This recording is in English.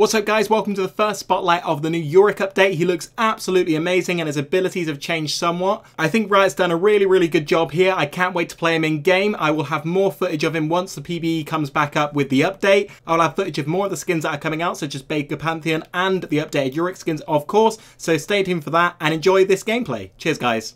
What's up guys, welcome to the first spotlight of the new Yorick update. He looks absolutely amazing and his abilities have changed somewhat. I think Riot's done a really good job here. I can't wait to play him in game. I will have more footage of him once the PBE comes back up with the update. I'll have footage of more of the skins that are coming out, such as Baker Pantheon and the updated Yorick skins of course. So stay tuned for that and enjoy this gameplay. Cheers guys.